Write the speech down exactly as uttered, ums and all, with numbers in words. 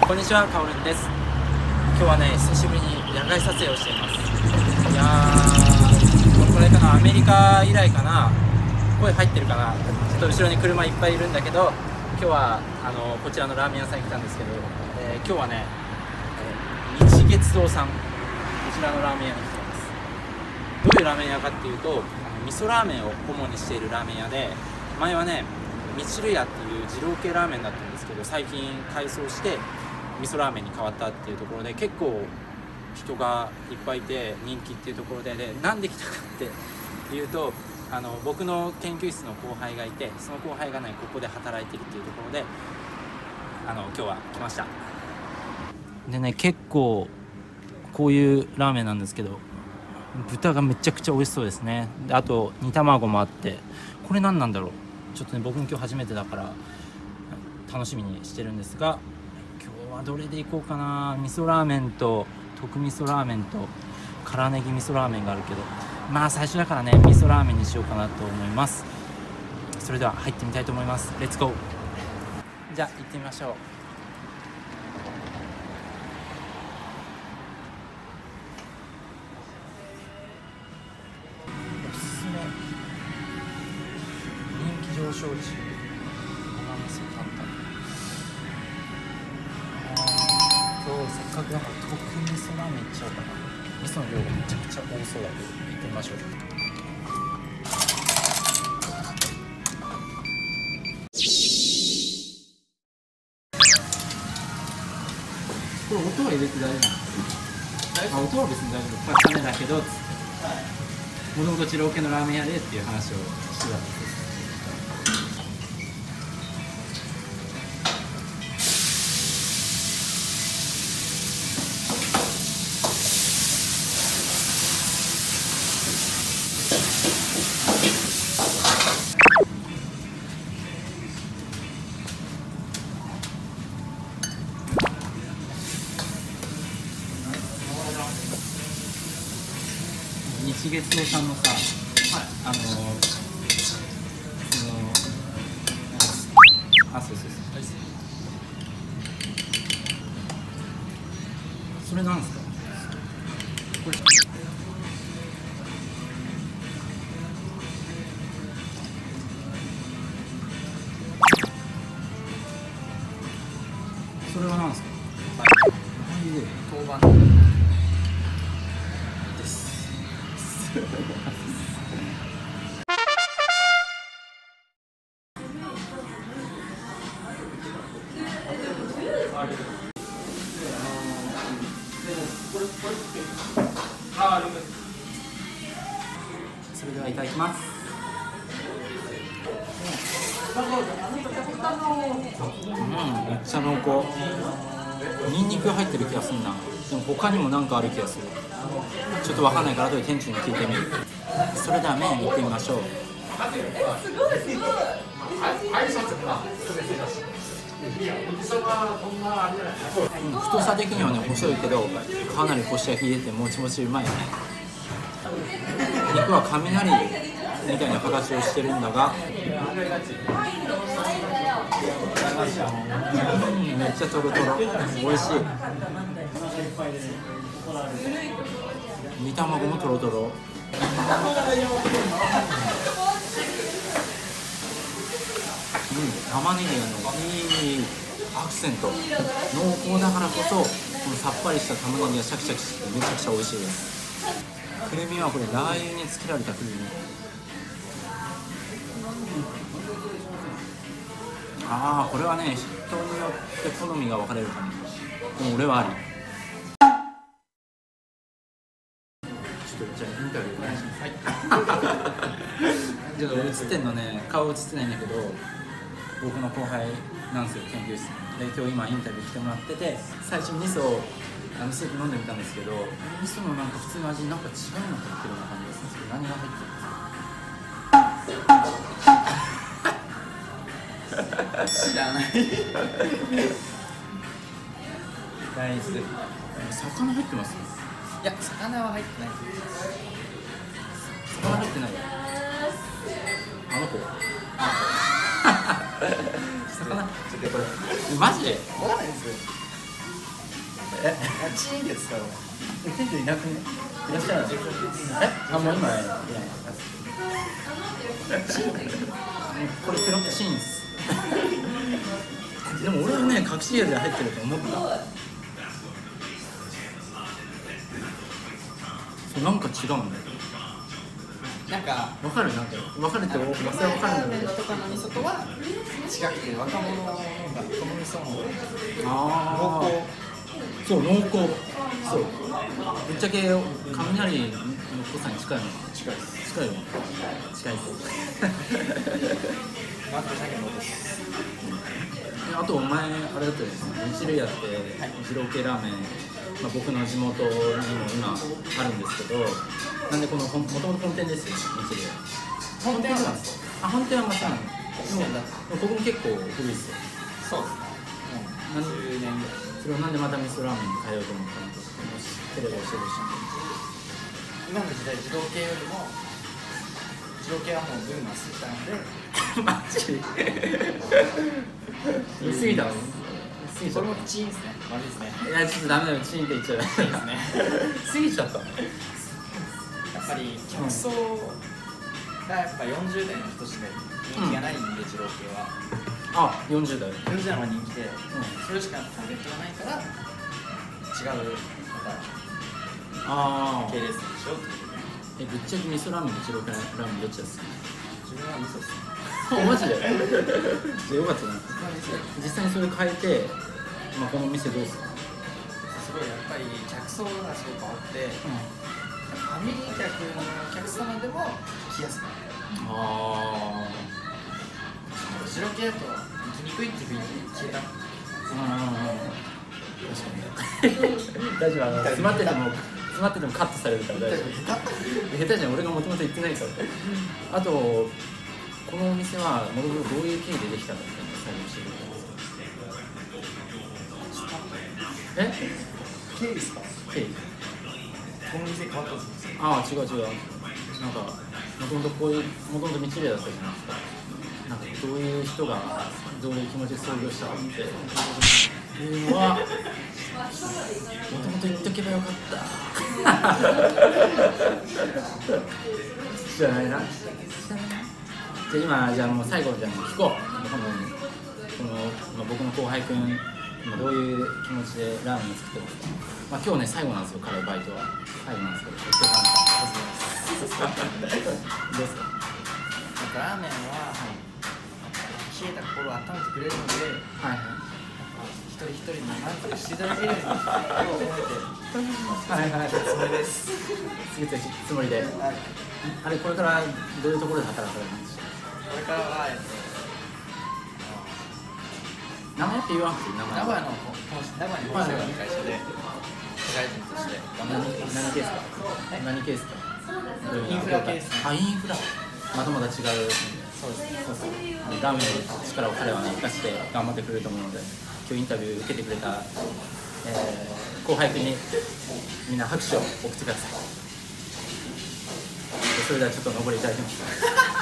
こんにちは、かおるんです。今日はね、久しぶりに野外撮影をしています。いやー、これかな、アメリカ以来かな。声入ってるかな。ちょっと後ろに車いっぱいいるんだけど、今日はあのこちらのラーメン屋さんに来たんですけど、えー、今日はね、えー、日月堂さん、こちらのラーメン屋に来ています。どういうラーメン屋かっていうと、味噌ラーメンを主にしているラーメン屋で、前はね、みちるやっていう二郎系ラーメンだったんですけど、最近改装して味噌ラーメンに変わったっていうところで、結構人がいっぱいいて人気っていうところで、でなんで来たかっていうと、あの僕の研究室の後輩がいて、その後輩がねここで働いてるっていうところで、あの今日は来ました。でね、結構こういうラーメンなんですけど、豚がめちゃくちゃ美味しそうですね。であと煮卵もあって、これ何なんだろう、ちょっとね僕も今日初めてだから楽しみにしてるんですが、今日はどれでいこうかな。味噌ラーメンと特味噌ラーメンと辛ネギ味噌ラーメンがあるけど、まあ最初だからね味噌ラーメンにしようかなと思います。それでは入ってみたいと思います。レッツゴー。じゃあ行ってみましょう。おすすめ人気上昇中、ごま味噌担々。今日せっかくだから特味噌ラーメンいっちゃおうかな。味噌の量がめちゃくちゃ多そうだけど、行ってみましょう。これ音は入れて大丈夫なんですか？あ、音は別に大丈夫。まあ、種だけど、もともと二郎系のラーメン屋でっていう話をしてたんです。日月堂さんのさ、はい、あのー、そのあ、そうそうそう、はい、それなんですか？これそれはなんですか？はい、で豆板です。それではいただきます。うん、めっちゃ濃厚。ニンニク入ってる気がするな。でも他にも何かある気がする。ちょっとわかんないから後で店長に聞いてみる。それでは麺いってみましょう。うん、太さ的にはね細いけど、かなりコシが効いててもちもちうまいよね。肉は雷みたいな形をしてるんだが、うん、めっちゃトロトロ、美味しい。煮卵もトロトロ。うん、玉ねぎがねいいアクセント。濃厚だからこそこのさっぱりした玉ねぎがシャキシャキしてめちゃくちゃ美味しいです。くるみはこれラー油につけられたくるみ。ああ、これはね人によって好みが分かれるかも。でも俺はあり。ちょっとじゃあインタビューお願いします。はい。ちょっと映ってんのね、顔映ってないんだけど、僕の後輩なんですよ、研究室で。今日今インタビュー来てもらってて、最初味噌をあのスープ飲んでみたんですけど、味噌のなんか普通の味なんか違うの入ってるような感じがするんですけど、何が入ってるんですか？知らない。大豆。魚入ってます？いや、魚は入ってない。魚入ってないよ。あの子。魚。ちょっとこれマジで？わかんないですよ。 えチーンって使うわ。 店長いなくねいらっしゃるんですよ。えあもう今いないこれテロップシーンっすでも俺はね隠し味で入ってると思った。そうなんか違うんだよ。 なんかわかるなんかわかるってラわかるわかるんだけど。 とかの味噌とは違くて若者が好みそうなあ濃厚そう濃厚そうぶっちゃけ雷の濃さに近いのかな。 近いです近いよ近いですマットシャケのですあとお前あれだったですねに種類あって二郎系ラーメン、まあ、僕の地元にも今あるんですけどなんでこのもともと本店ですよに種類本店なんですあ本店はまたでもそうだここも結構古いですよ。 そうですねもうじゅうねんぐらいそれをなんでまた味噌ラーメンに変えようと思ったのかテレビ教えてほしい。 今の時代自動系よりも自動系はもうブームが過ぎたのでマジ言い過ぎたの過ぎちゃっこれもチーンですねまずいですねた。いやちょっとダメだよチーンって言っちゃうチーンですね過ぎちゃった。 やっぱり客層がやっぱよんじゅう代の人しか人気がないんで、自動系はあよんじゅう代よんじゅう代の方が人気で、それしかターゲットがないから違うああ系列にしようっていうね。 えぶっちゃけ味噌ラーメンと二郎系ラーメンどっちですか。 自分は味噌ですねあマジでじゃあよかったな。実際にそれ変えて、まあ、この店どうすか。 すごいやっぱり客層がすごく変わって、ファミリー客のお客様でも来やすくなる。 あ白系だと行きにくいっていうふうに消えた。 あ確かに大丈夫あの詰まってても詰まっててもカットされるから大丈夫下手じゃん俺がもともと言ってないからあとこのお店はもともとどういう経緯でできたのかっていうのを最後に教えてください。え経緯ですか。 経緯この店変わったんですよ。 ああ違う違うなんかもともとこういうもともと道例だったじゃないですか。なんかどういう人がどういう気持ちで創業したのっていうのはもともと言っとけばよかった知らないな。じゃあ今じゃあもう最後じゃあ聞こう。このこの、まあ、僕の後輩くん今どういう気持ちでラーメンを作ってますか。まあ今日ね最後なんですよ彼バイトは最後なんですけどお疲れ様でしたどうですか。 ラーメンは冷えた心を温めてくれるので、 はいはい一人一人に満足していただけるようにと思ってはいはいつもりです。 作ってるつもりで、はい、あれこれからどういうところで働かれるんですか。 これからは、えっと、 名前って言わなくていい名前名古屋の名古屋に本社がある会社で社会人として頑張ってます。 何系ですか。何系ですか。 インフラ系ですね。 あインフラまたまた違う。 そうですね。 そうそうラーメンの力を彼はね生かして頑張ってくれると思うので今日インタビュー受けてくれた、えー、後輩くんにみんな拍手を送ってください。それではちょっと残りいただきます